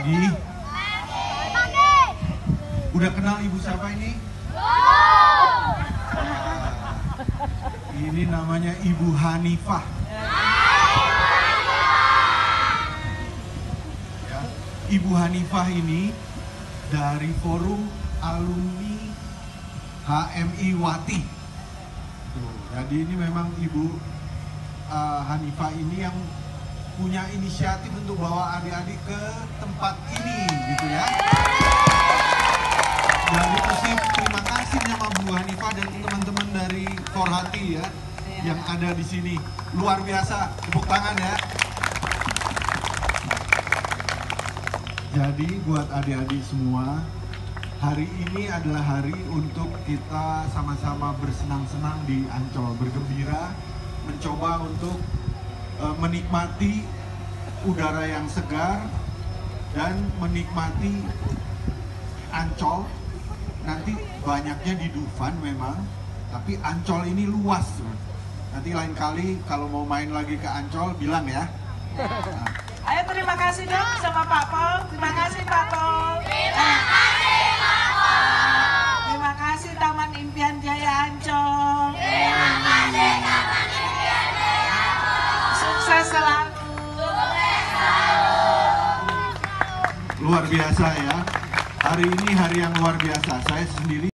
Pagi. Udah kenal ibu siapa ini? Ini namanya Ibu Hanifah. Ya, Ibu Hanifah ini dari Forum Alumni HMI Wati. Tuh, jadi ini memang Ibu Hanifah ini yang punya inisiatif untuk bawa adik-adik ke tempat ini, gitu ya. Jadi mesti terima kasih sama Bu Hanifah dan teman-teman dari Forhati ya, yang ada di sini. Luar biasa, tepuk tangan ya. Jadi buat adik-adik semua, hari ini adalah hari untuk kita sama-sama bersenang-senang di Ancol, bergembira, mencoba untuk menikmati udara yang segar dan menikmati Ancol. Nanti banyaknya di Dufan memang, tapi Ancol ini luas. Nanti lain kali kalau mau main lagi ke Ancol bilang ya. Nah. Ayo terima kasih dong sama Pak Pol. Terima kasih Pak Pol. Terima kasih Pak Pol. Terima kasih Taman Impian Jaya Ancol. Terima kasih Taman Impian Jaya Ancol. Sukses selalu. Sukses selalu. Luar biasa ya. Hari ini hari yang luar biasa. Saya sendiri